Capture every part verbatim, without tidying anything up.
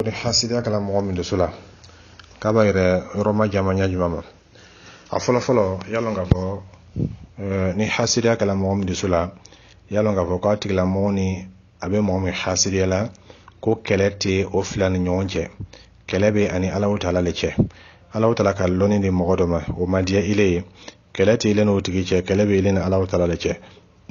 kuni hasidiya kala mɔgɔ min dusu la k'a b'a yɛrɛ yɔrɔ ma jama ɲa juma ma. A fɔlɔ fɔlɔ yalɔn k'a fɔ ni hasidiya kala mɔgɔ min dusu la yalɔn k'a fɔ k'a tigila mɔgɔ ni a bɛ mɔgɔ min hasidiya la ko kɛlɛ tɛ o fila ni ɲɔgɔn cɛ, kɛlɛ bɛ ani Alahu Taala le cɛ. Alahu Taala ka lɔnni di mɔgɔ dɔ ma o ma diya ile ye, kɛlɛ tɛ ile n'o tigi cɛ, kɛlɛ bɛ ile ni Alahu Taala le cɛ.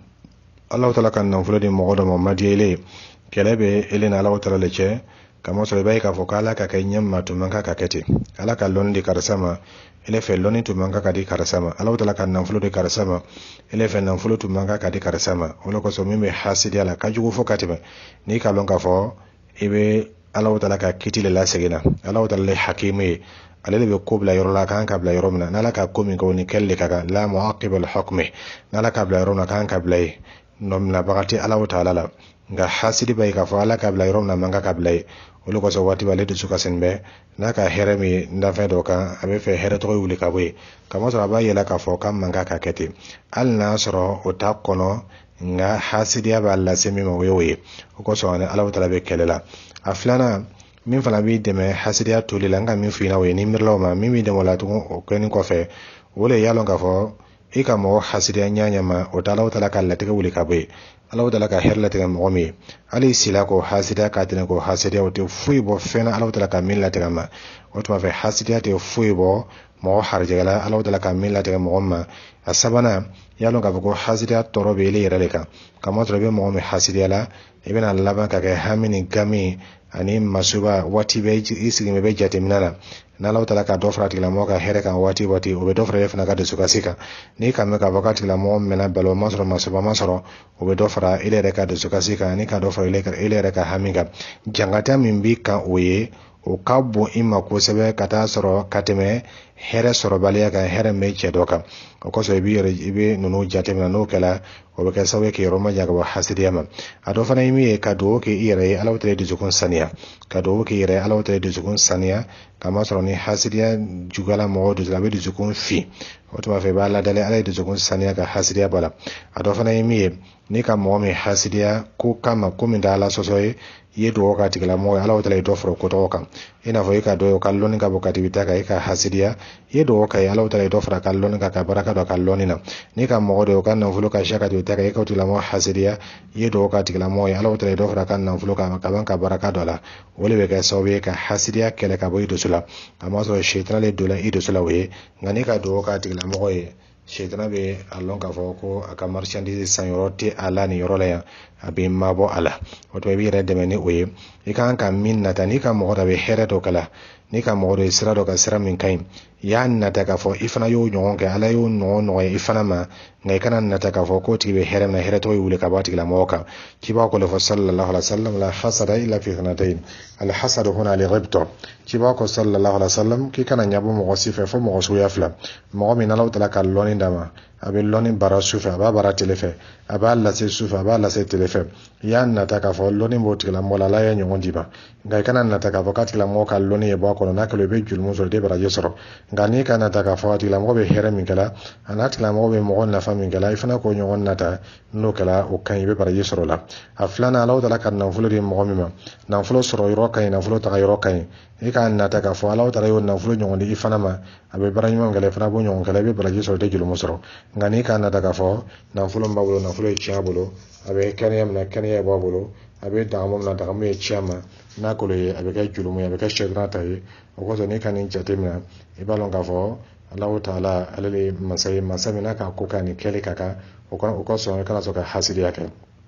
Alahu Taala ka nafolo di mɔgɔ dɔ ma o ma diya ile ye, kɛlɛ bɛ ile ni Alahu Taala le cɛ. Kama sɔrɔ i b'a ye k'a fɔ k'Ala ka kɛ ɲɛma tun man kan ka kɛ ten, Ala ka lɔnni di karisa ma ile fɛ lɔnni tun man kan ka di karisa ma, Alahu Taala ka nafolo di karisa ma ile fɛ nafolo tun man kan ka di karisa ma. O de kosɔn min bɛ hasidiya la ka jugu fɔ ka tɛmɛ, n'i ka lɔn k'a fɔ i bɛ Alahu Taala ka kiti le lasegin na. Alahu Taala le hakimu ye, ale de bɛ ko bila yɔrɔ la kan ka bila yɔrɔ min na, n'Ala ka ko min kɛ o ni kɛli le ka kan, la mu'aqiba li hukmihi, n'Ala ka bila yɔrɔ min na kan ka bila ye, nɔminabaga tɛ Alahu Taala la. Nka hasidi b'a ye k'a fɔ Ala ka bila yɔrɔ min na man kan ka bila ye. O de kosɔn waati b'ale dusu kasin bɛ n'a ka hɛrɛ min danfɛn dɔ kan a bɛ fɛ hɛrɛ tɔgɔ wuli ka bɔ yen, kama sɔrɔ a b'a yɛlɛ k'a fɔ k'a man kan ka kɛ ten, hali n'a sɔrɔ o t'a kɔnɔ, nka hasidiya b'a lase min ma o ye o ye. O kosɔn ani Alahu Taala bɛ kɛlɛ la. A filanan min fana b'i dɛmɛ hasidiya toli la, n ka min f'i ɲɛna o ye ni miirilaw ma, min b'i dɛmɛ o la tugun o kɛlen kɔfɛ o le yalɔn k'a fɔ i ka mɔgɔ hasidiya ɲaɲa ma o tɛ Alahu Taala ka latigɛ wuli ka bɔ yen. Alahu Taala ka hɛrɛ latigɛ mɔgɔ min ye, hali sila ko hasidiya k'a tɛnɛ ko hasidiya o tɛ foyi bɔ fɛn na Alahu Taala ka min latigɛ ma. O tuma fɛ hasidiya tɛ foyi bɔ mɔgɔ harijɛgɛ la Alahu Taala ka min latigɛ mɔgɔ ma. A sabanan yalɔn k'a fɔ ko hasidiya tɔɔrɔ bɛ ile yɛrɛ de kan, kama sɔrɔ i bɛ mɔgɔ min hasidiya la i bɛna laban ka kɛ hami ni gami ani masuba waati bɛ i sigilen bɛ jateminɛ na. N'Alahu Taala ka dɔ fara tigilamɔgɔ ka hɛrɛ kan waati waati o bɛ dɔ fara e fana ka dusukasi kan. N'i ka mɛn k'a fɔ k'a tigilamɔgɔ mɛnna balo ma sɔrɔ masuba ma sɔrɔ o bɛ dɔ fara ile yɛrɛ ka dusukasi kan ani ka dɔ fara ile yɛrɛ ka hami kan. Jangata min b'i kan o ye o ka bon i ma kosɛbɛ ka taa sɔrɔ ka tɛmɛ hɛrɛ sɔrɔbaliya kan, hɛrɛ min bɛ cɛ dɔ kan. O kosɔn i bɛ yɛrɛ i bɛ ninnu jateminɛ, n'o kɛla o bɛ kɛ sababu ye k'i yɔrɔ ma jan ka bɔ hasidiya ma. A dɔ fana ye min ye ka dugawu kɛ i yɛrɛ ye Alahu Taala ye dusukun saniya, ka dugawu k'i yɛrɛ Alahu Taala ye dusukun saniya, kama sɔrɔ ni hasidiya juguyala mɔgɔ dusu la a bɛ dusukun fin. O tuma fɛ i b'a ladalen Ala ye dusukun saniya ka hasidiya bɔ a la. A dɔ fana ye min ye n'i ka mɔgɔ min hasidiya ko kama ko min tɛ Ala sɔsɔ ye, i ye dugawu k'a tigilamɔgɔ ye Alahu Taala ye dɔ fara o ko tɔgɔ kan, i n'a fɔ i ka dɔ ye o ka lɔnni ka bɔ katigita kan i ka hasidiya, i ye dugawu k'a ye Alahu Taala ye dɔ fara ka lɔnni kan ka baraka dɔ ka lɔnni na. N'i ka mɔgɔ dɔ ye o ka nafolo ka siya katigita kan i ka tigilamɔgɔ hasidiya, i ye dugawu k'a tigilamɔgɔ ye Alahu Taala ye dɔ fara ka nafolo kan ka ban ka baraka dɔ la. O de bɛ kɛ sababu ye ka hasidiya kɛlɛ ka bɔ i dusu la, a ma sɔrɔ shetana le donna i dusu la o ye. Nka n'i ka dugawu k'a tigilamɔgɔ ye shetana bɛ a lɔn k'a fɔ ko a ka marchandise san yɔrɔ tɛ a la nin yɔrɔ la yan, a bɛ mabɔ a la. O tuma i b'i yɛrɛ dɛmɛ ni o ye. I kan ka min nata n'i ka mɔgɔ dɔ bɛ hɛrɛ dɔ kala, n'i ka mɔgɔ dɔ ye sira dɔ ka sira min ka ɲi, i y'a nata k'a fɔ i fana y'o ɲɔgɔn kɛ, Ala y'o ɲɔgɔn nɔgɔya i fana ma, nka i kana nata k'a fɔ k'o tigi bɛ hɛrɛ min na hɛrɛ tɔgɔ ye wuli ka bɔ a tigilamɔgɔ kan. Ci b'a kɔ fɔ sallallahu alaihi wa sallam la hasada illa fi thnatayn al hasadu huna al ghibta. Ci b'a kɔ sallallahu alaihi wa sallam k'i kana ɲabɔ mɔgɔ si fɛ fo mɔgɔ suguya fila. Mɔgɔ min Alahu Taala ka lɔnni d'a ma a bɛ lɔnni bara su fɛ, a b'a bara tile fɛ, a b'a lase su fɛ, a b'a lase tile fɛ. I y'a nata k'a fɔ lɔnni b'o tigilamɔgɔ la, Ala ye ɲɔgɔn d'i ma, nka i kana nata k'a fɔ k'a tigilamɔgɔ ka lɔnni ye bɔ a kɔnɔ, n'a kɛlen i bɛ jurumi sɔrɔ i tɛ baraji sɔrɔ. Nka n'i ka nata k'a fɔ a tigilamɔgɔ bɛ hɛrɛ min kɛla a n'a tigilamɔgɔ bɛ mɔgɔ nafa min kɛla, i fana k'o ɲɔgɔn nata, n'o kɛla o ka ɲi i bɛ baraji sɔrɔ o la. A filanan Alahu Taala ka nafolo di mɔgɔ min ma, nafolo sɔrɔ yɔrɔ ka ɲi, nafolo taga yɔrɔ ka ɲi, i ka nata k'a fɔ Alahu Taala y'o nafolo ɲɔgɔn di i fana ma, a bɛ bara ɲuman kɛla i fana b'o ɲɔgɔn kɛla, i bɛ baraji sɔrɔ i tɛ jurumi sɔrɔ. Nka n'i ka nata k'a fɔ nafolo min b'a bolo nafolo ye tiɲɛ a bolo, a bɛ kɛnɛya min na kɛnɛya b'a bolo, a bɛ dagamu min na dagamu ye tiɲɛ ma, n'a kolo ye a bɛ kɛ jurumi ye, a bɛ kɛ shetana ta ye. O kosɔn n'i ka nin jateminɛ i b'a dɔn k'a fɔ Alahu Taala ale de ye masa ye, masa min n'a ka ko ka nin kɛli ka kan, o kosɔn i kana sɔn ka hasidiya kɛ.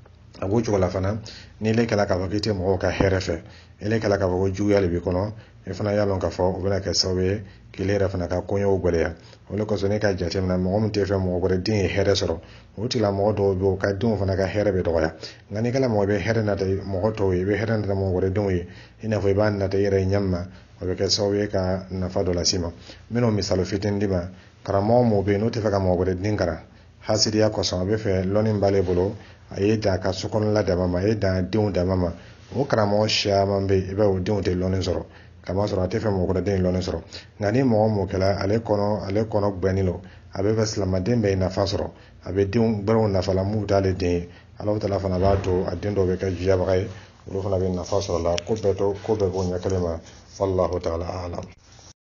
A b'o cogo la fana n'i le kɛla k'a fɔ k'i tɛ mɔgɔw ka hɛrɛ fɛ, i le kɛla k'a fɔ ko juguya de b'i kɔnɔ, i fana y'a dɔn k'a fɔ o bɛna kɛ sababu ye k'ile yɛrɛ fana ka koɲɛw gɛlɛya. O de kosɔn n'i ka jateminɛ mɔgɔ min tɛ fɛ mɔgɔ wɛrɛ den ye hɛrɛ sɔrɔ, o tigilamɔgɔ dɔw bɛ yen o ka denw fana ka hɛrɛ bɛ dɔgɔya. Nka n'i kɛla mɔgɔ bɛ hɛrɛ nata mɔgɔ tɔw ye, i bɛ hɛrɛ nata mɔgɔ wɛrɛ denw ye, i n'a fɔ i b'a nata i yɛrɛ ɲɛ ma, o bɛ kɛ sababu ye ka nafa dɔ las'i ma. N bɛn'o misali fitinin di ma, karamɔgɔ mɔw bɛ yen n'o tɛ fɛ ka mɔgɔ wɛrɛ den kalan, hasidiya kosɔn a bɛ fɛ lɔnni b'ale bolo, a ye dan ka sokɔnɔla dama ma, a ye dan denw dama ma. O karamɔgɔ caman bɛ yen i b'a ye o denw tɛ lɔnni sɔrɔ, kama sɔrɔ a tɛ fɛ mɔgɔ wɛrɛ den lɔnni sɔrɔ. Nka ni mɔgɔ mɔgɔ kɛla ale kɔnɔ ale kɔnɔ gbɛnnen don, a bɛ fɛ silamɛden bɛɛ ye nafa sɔrɔ, a bɛ denw bɛrɛw nafa la mun t'ale den ye, Alahu Taala fana b'a to a den dɔw bɛ kɛ juyabaga ye. ولو فنا بين نفاس ولا كوبتو كوبه بو نيا كلمه والله تعالى اعلم